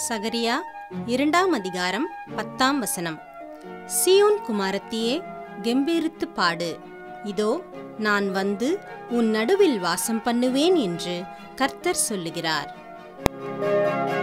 சகரியா 2ஆம் அதிகாரம் 10ஆம் வசனம். சீயோன் குமாரத்தியே, கெம்பீரித்து பாடு. இதோ நான் வந்து உன் நடுவில் வாசம் பண்ணுவேன் என்று கர்த்தர் சொல்லுகிறார்.